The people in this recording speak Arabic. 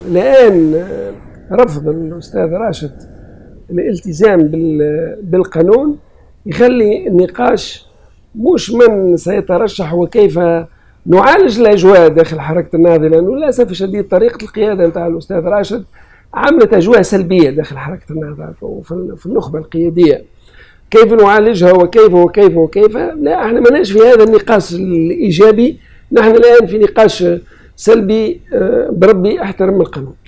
الآن رفض الأستاذ راشد الالتزام بالقانون يخلي النقاش مش من سيترشح وكيف نعالج الأجواء داخل حركة النهضة، لأنه للأسف الشديد طريقة القيادة نتاع الأستاذ راشد عملت أجواء سلبية داخل حركة النهضة وفي النخبة القيادية. كيف نعالجها وكيف وكيف وكيف؟ لا، احنا ماناش في هذا النقاش الإيجابي، نحن الآن في نقاش سلبي. بربي احترم القانون.